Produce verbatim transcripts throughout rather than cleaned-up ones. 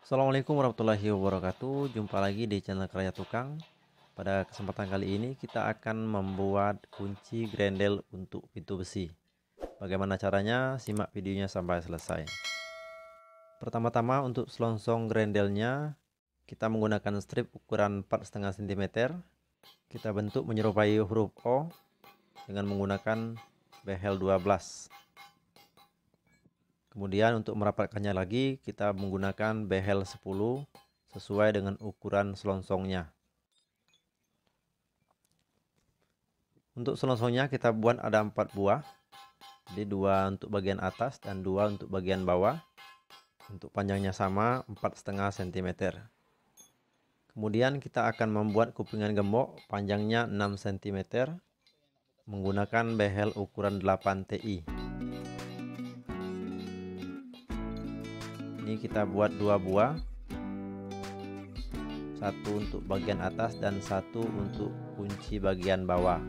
Assalamualaikum warahmatullahi wabarakatuh. Jumpa lagi di channel Karya Tukang. Pada kesempatan kali ini kita akan membuat kunci grendel untuk pintu besi. Bagaimana caranya? Simak videonya sampai selesai. Pertama-tama untuk selongsong grendelnya kita menggunakan strip ukuran empat koma lima sentimeter. Kita bentuk menyerupai huruf O dengan menggunakan behel dua belas. Kemudian untuk merapatkannya lagi kita menggunakan behel sepuluh sesuai dengan ukuran selongsongnya. Untuk selongsongnya kita buat ada empat buah. Jadi dua untuk bagian atas dan dua untuk bagian bawah. Untuk panjangnya sama empat koma lima sentimeter. Kemudian kita akan membuat kupingan gembok panjangnya enam sentimeter menggunakan behel ukuran delapan T I. Ini kita buat dua buah, satu untuk bagian atas dan satu untuk kunci bagian bawah.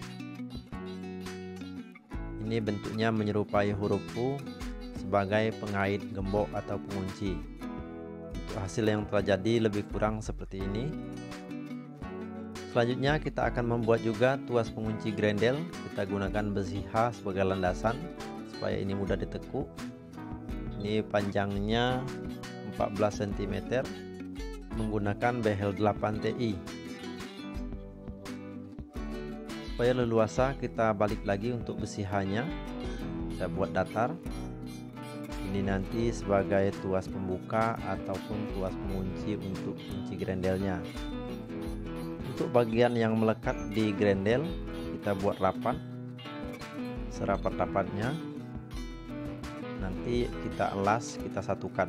Ini bentuknya menyerupai huruf U sebagai pengait gembok atau pengunci. Untuk hasil yang telah jadi lebih kurang seperti ini. Selanjutnya kita akan membuat juga tuas pengunci grendel. Kita gunakan besi H sebagai landasan supaya ini mudah ditekuk. Ini panjangnya empat belas sentimeter menggunakan behel delapan T I. Supaya leluasa kita balik lagi untuk besi H-nya. Kita buat datar. Ini nanti sebagai tuas pembuka ataupun tuas pengunci untuk kunci grendelnya. Untuk bagian yang melekat di grendel kita buat rapat serapat-rapatnya. Nanti kita elas, kita satukan.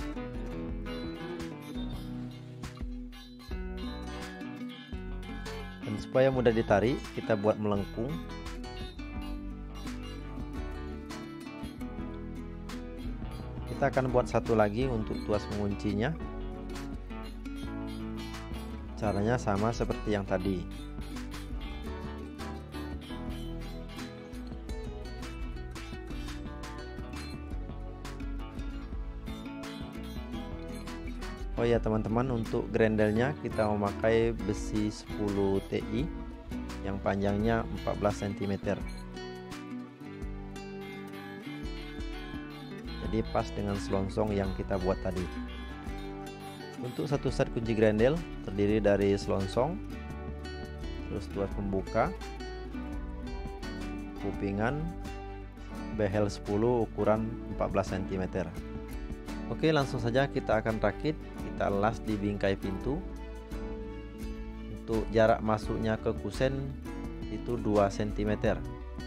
Dan supaya mudah ditarik, kita buat melengkung. Kita akan buat satu lagi untuk tuas penguncinya. Caranya sama seperti yang tadi. Oh ya teman-teman, untuk grendelnya kita memakai besi sepuluh T I yang panjangnya empat belas sentimeter. Jadi pas dengan selongsong yang kita buat tadi. Untuk satu set kunci grendel terdiri dari selongsong, terus tuas pembuka, kupingan, behel sepuluh ukuran empat belas sentimeter. Oke, langsung saja kita akan rakit. Kita las di bingkai pintu. Untuk jarak masuknya ke kusen itu dua sentimeter.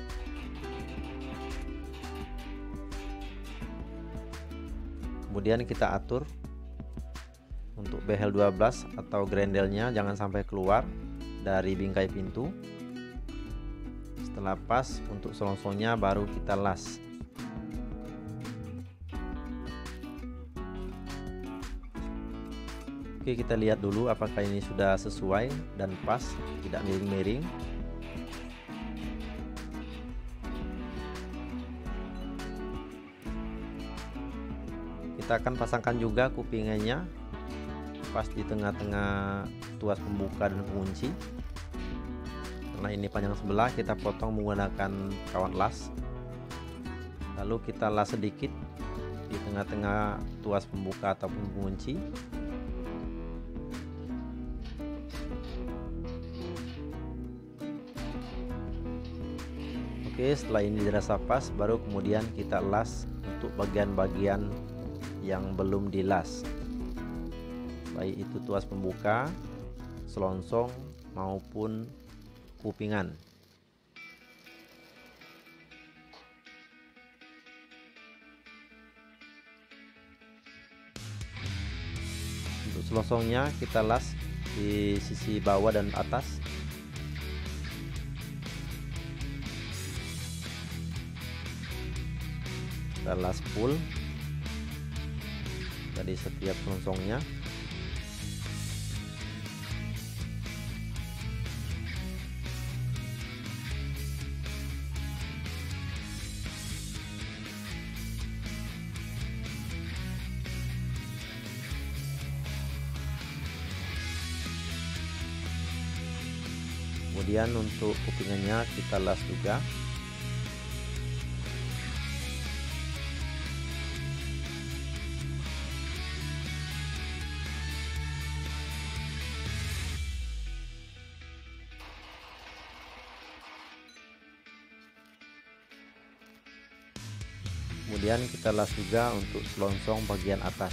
Kemudian kita atur untuk behel dua belas atau grendelnya jangan sampai keluar dari bingkai pintu. Setelah pas, untuk selongsongnya baru kita las. Oke, kita lihat dulu apakah ini sudah sesuai dan pas, tidak miring-miring. Kita akan pasangkan juga kupingannya pas di tengah-tengah tuas pembuka dan pengunci. Karena ini panjang sebelah, kita potong menggunakan kawan las. Lalu kita las sedikit di tengah-tengah tuas pembuka ataupun pengunci. Oke, setelah ini dirasa pas, baru kemudian kita las untuk bagian-bagian yang belum dilas, baik itu tuas pembuka, selongsong maupun kupingan. Untuk selongsongnya kita las di sisi bawah dan atas. Kita las full dari setiap selongsongnya. Kemudian untuk kupingannya kita las juga. Kemudian kita las juga untuk selongsong bagian atas.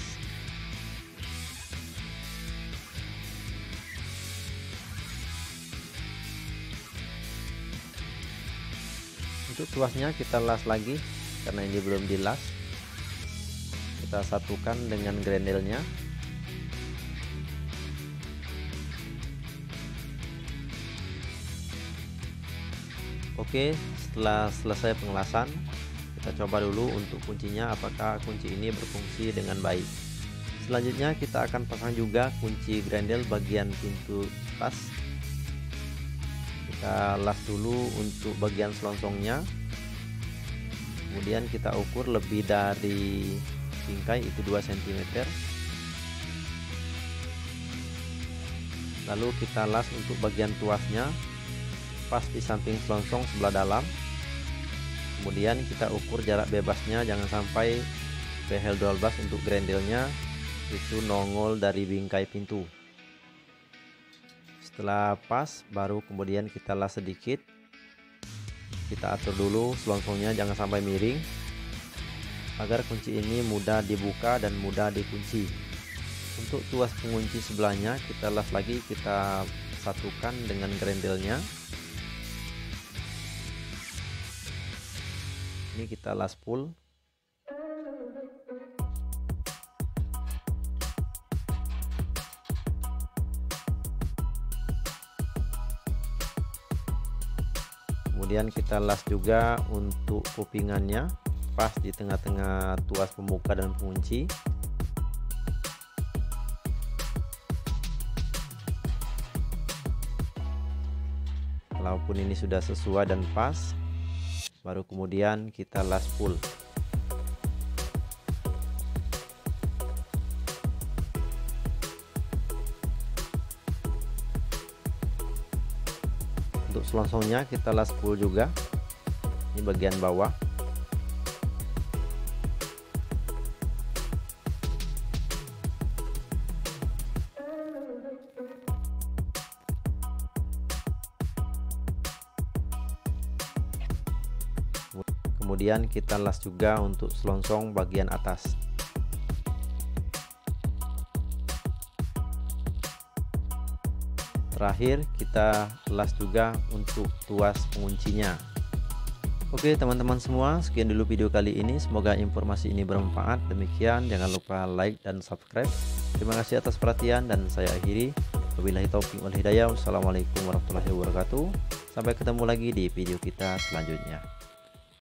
Untuk tuasnya kita las lagi karena ini belum dilas. Kita satukan dengan grendelnya. Oke, setelah selesai pengelasan, kita coba dulu untuk kuncinya apakah kunci ini berfungsi dengan baik. Selanjutnya kita akan pasang juga kunci grendel bagian pintu tas. Kita las dulu untuk bagian selongsongnya, kemudian kita ukur lebih dari bingkai itu dua sentimeter, lalu kita las untuk bagian tuasnya pas di samping selongsong sebelah dalam. Kemudian kita ukur jarak bebasnya, jangan sampai behel dual brush untuk grendelnya itu nongol dari bingkai pintu. Setelah pas, baru kemudian kita las sedikit. Kita atur dulu selongsongnya jangan sampai miring, agar kunci ini mudah dibuka dan mudah dikunci. Untuk tuas pengunci sebelahnya kita las lagi, kita satukan dengan grendelnya. Ini kita las full. Kemudian kita las juga untuk kupingannya pas di tengah-tengah tuas pembuka dan pengunci. Walaupun ini sudah sesuai dan pas, baru kemudian kita las full. Untuk selongsongnya kita las full juga. Ini bagian bawah. Kemudian kita las juga untuk selongsong bagian atas. Terakhir kita las juga untuk tuas penguncinya. Oke teman-teman semua, sekian dulu video kali ini. Semoga informasi ini bermanfaat. Demikian, jangan lupa like dan subscribe. Terima kasih atas perhatian dan saya akhiri. Wabillahi taufiq wal hidayah. Wassalamualaikum warahmatullahi wabarakatuh. Sampai ketemu lagi di video kita selanjutnya.